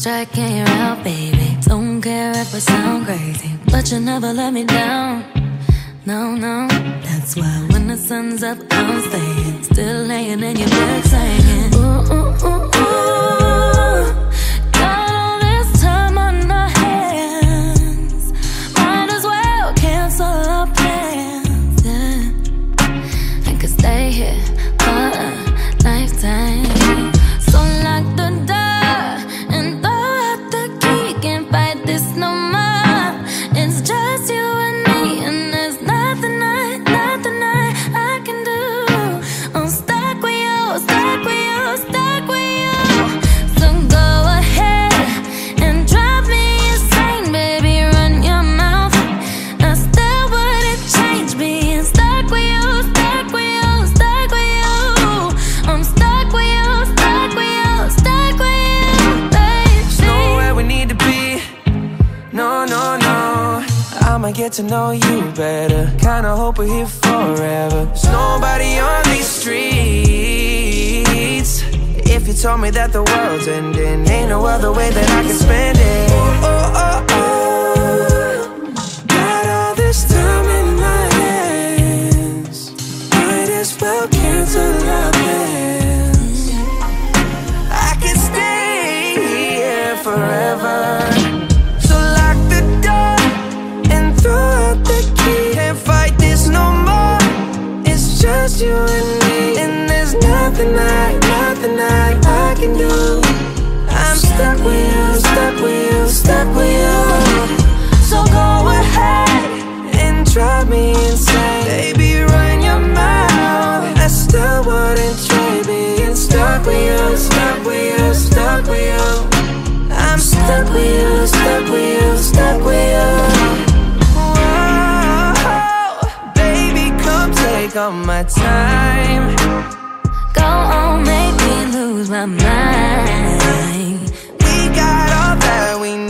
striking you out, baby. Don't care if I sound crazy, but you never let me down. No, no, that's why when the sun's up, I'm staying, still laying in your bed singing. Ooh, ooh, ooh, ooh. Got all this time on our hands, might as well cancel our plans. Yeah, I could stay here for a lifetime. So lock the door and throw out the key. Can't fight this no more. It's just you and me, and there's nothing I can do. I'm stuck with you, stuck with you, stuck with you. So go ahead and drive me insane, baby. Run your mouth. I still wouldn't change being stuck with you, stuck with you, stuck with you. I'm stuck with you, stuck with you, stuck with you, baby. There's nowhere we need to be. No, no, no. I'ma get to know you better. Kinda hope we're here forever. There's nobody on these streets. If you told me that the world's ending, ain't no other way that I can spend it. Oh, oh, oh, oh. Got all this time in my hands, might as well cancel our plans. I can stay here forever. So lock the door and throw out the key. Can't fight this no more. It's just you and me, and there's nothing I can do. I'm stuck with you, stuck with you, stuck with you. So go ahead and drive me insane, baby. Run your mouth. I still wouldn't trade being stuck with you, stuck with you, stuck with you. I'm stuck with you, stuck with you, stuck with you. Whoa, baby, come take all my time. Go on, make me lose my mind. We got all that we